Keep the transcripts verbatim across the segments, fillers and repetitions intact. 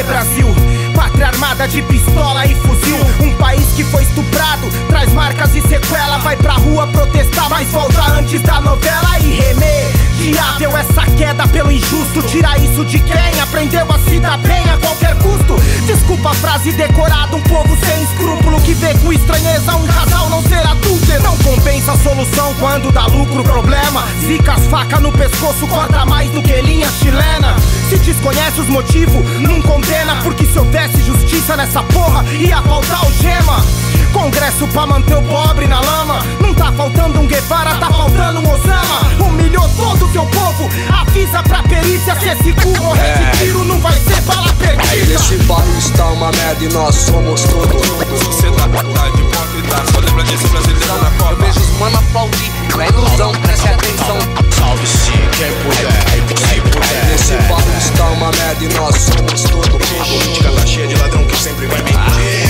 Brasil, pátria armada de pistola e fuzil. Um país que foi estuprado, traz marcas e sequela. Vai pra rua protestar, mas volta antes da novela. Irremediável essa queda pelo injusto. Tira isso de quem aprendeu a se dar bem a qualquer custo. Desculpa a frase decorada, um povo sem escrúpulo que vê com estranheza um casal não ser adúltero. Não compensa a solução quando dá lucro o problema. Zica as facas no pescoço, corta mais do que linha chilena. Se desconhece os motivos, não condena, porque se houvesse justiça nessa porra, ia faltar algema. Congresso pra manter o pobre na lama. Não tá faltando um Guevara, tá faltando um Osama. Humilhou todo o teu povo, avisa pra perícia. Se esse cu morrer de tiro, não vai ser bala perdida. Aí nesse bairro está uma merda e nós somos todos. Você tá de hipócrita, só lembra desse brasileiro na Copa. Eu vejo os mano aplaudir, não é ilusão, preste atenção. Salve sim, quem puder, quem puder. Aí nesse bairro está uma merda e nós somos todos. A política tá cheia de ladrão que sempre vai mentir.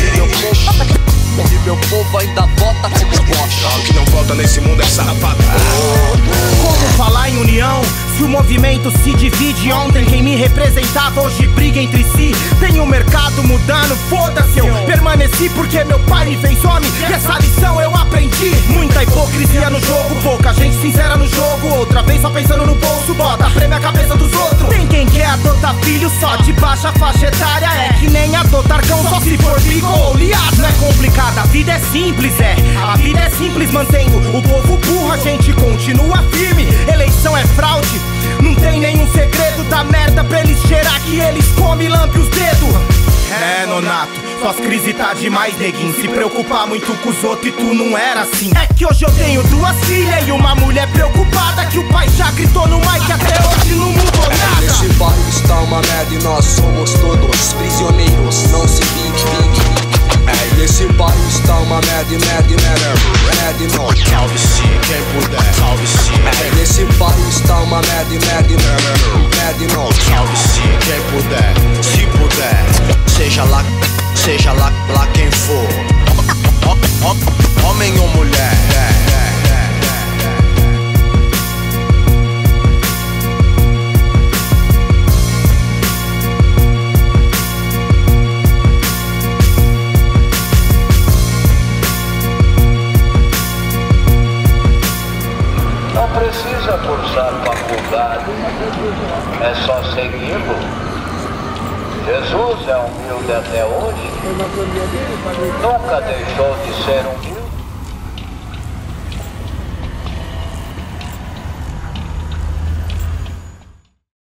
E meu povo ainda vota como bosta. O que não falta nesse mundo é sapato. Como falar em união, se o movimento se divide? Ontem quem me representava hoje briga entre si. Tem o mercado mudando, foda-se, eu permaneci porque meu pai me fez homem e essa lição eu aprendi. Muita hipocrisia no jogo, pouca gente sincera no jogo. Outra vez só pensando no bolso, bota prêmio a cabeça dos outros. Tem quem quer adotar filho só de baixa faixa etária. É que nem adotar cão só se for bico ou liado. Não é complicado, a vida é simples, é. A vida é simples, mantendo o povo burro, a gente continua firme. Eleição é fraude, não tem nenhum segredo da merda pra eles cheirar que eles comem e lambe os dedos. É, Nonato, suas crises tá demais, neguinho. Se preocupar muito com os outros e tu não era assim. É que hoje eu tenho duas filhas e uma mulher preocupada que o pai já gritou no mic até hoje não mudou nada. Nesse bairro está uma merda e nós somos todos prisioneiros, não se pique, pique. Nesse bairro está uma merda e merda e merda, merda e não. Salve sim, quem puder, salve sim. Nesse bairro está uma merda e merda e merda, merda e não. Salve sim, quem puder, se puder. Seja lá, seja lá, lá quem for, homem ou mulher. Não precisa cursar faculdade, é só segui-lo. Jesus é humilde até hoje, nunca deixou de ser humilde.